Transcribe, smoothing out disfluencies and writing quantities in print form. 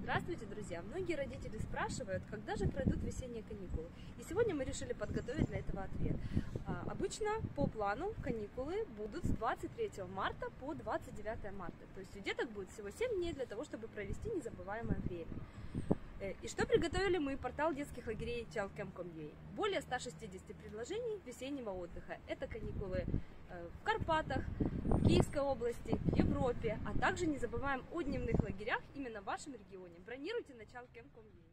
Здравствуйте, друзья! Многие родители спрашивают, когда же пройдут весенние каникулы. И сегодня мы решили подготовить для этого ответ. Обычно по плану каникулы будут с 23 марта по 29 марта. То есть у деток будет всего 7 дней для того, чтобы провести незабываемое время. И что приготовили мы? Портал детских лагерей childcamp.com.ua. Более 160 предложений весеннего отдыха. Это каникулы в Карпатах, в Киевской области, в Европе, а также не забываем о дневных лагерях именно в вашем регионе. Бронируйте на childcamp.com.ua.